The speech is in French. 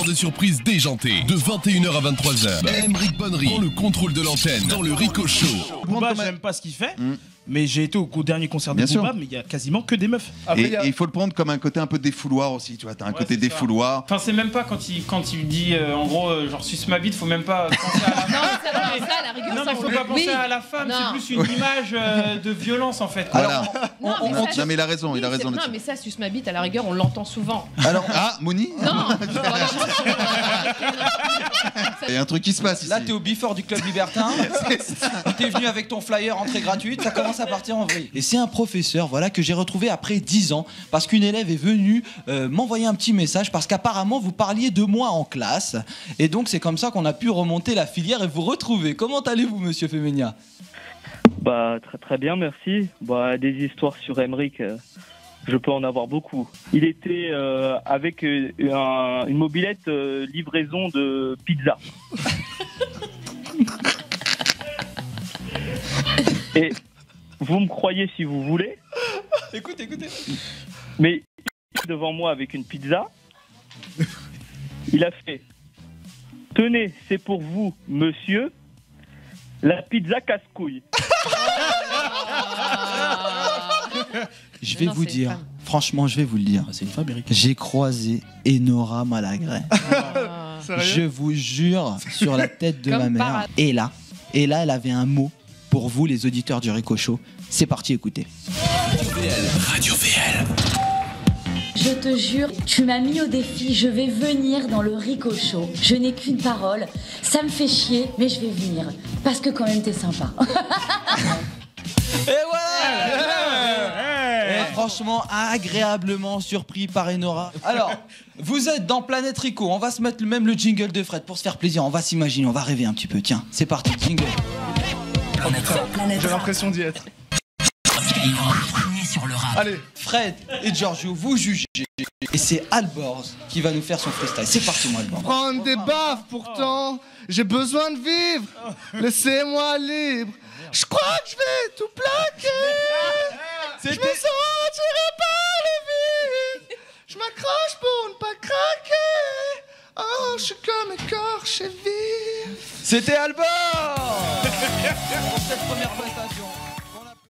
heure de surprise déjantée. De 21h à 23h. Emeric Bonnery prend le contrôle de l'antenne dans le Rico Show. Booba, j'aime pas ce qu'il fait. Mais j'ai été au dernier concert de Booba, mais il y a quasiment que des meufs. Et il faut le prendre comme un côté un peu défouloir aussi, tu vois, t'as un côté défouloir. Enfin, c'est même pas quand il dit en gros, genre suce ma bite, faut même pas penser à la femme. Non, ça, à la rigueur, non, mais faut pas penser à la femme, c'est plus une image de violence en fait. Voilà. Non, mais il a raison, il a raison. Non, mais ça, suce ma bite, à la rigueur, on l'entend souvent. Alors, Mouni Non. Il y a un truc qui se passe ici. Là, t'es au before du club libertin. T'es venu avec ton flyer entrée gratuite, ça commence à partir en vrille. Et c'est un professeur, voilà, que j'ai retrouvé après 10 ans, parce qu'une élève est venue m'envoyer un petit message, parce qu'apparemment vous parliez de moi en classe, et donc c'est comme ça qu'on a pu remonter la filière et vous retrouver. Comment allez-vous, monsieur Femenia? Bah très bien, merci. Bah des histoires sur Emeric, je peux en avoir beaucoup. Il était avec une mobilette livraison de pizza. Et vous me croyez si vous voulez. Écoutez. Mais devant moi avec une pizza, il a fait: tenez, c'est pour vous, monsieur, la pizza casse-couille. Je vais vous dire, franchement, je vais vous le dire. C'est une femme, Eric. J'ai croisé Enora Malagré. Je vous jure, sur la tête de ma mère. Et là, elle avait un mot pour vous, les auditeurs du Rico Show. C'est parti, écoutez. Radio VL. Je te jure, tu m'as mis au défi, je vais venir dans le Rico Show. Je n'ai qu'une parole, ça me fait chier, mais je vais venir. Parce que quand même, t'es sympa. Et voilà. Et franchement, agréablement surpris par Enora. Alors, vous êtes dans Planète Rico. On va se mettre même le jingle de Fred pour se faire plaisir. On va s'imaginer, on va rêver un petit peu. Tiens, c'est parti, jingle. J'ai l'impression d'y être. Sur le rap. Allez, Fred et Giorgio, vous jugez. Et c'est Albors qui va nous faire son freestyle. C'est parti, mon Albors. Prendre des baffes, pourtant, j'ai besoin de vivre. Laissez-moi libre. Je crois que je vais tout plaquer. Je me sens tiré par le vide. Je m'accroche pour ne pas craquer. Oh, je suis comme écorché vif. C'était Albors pour cette première prestation.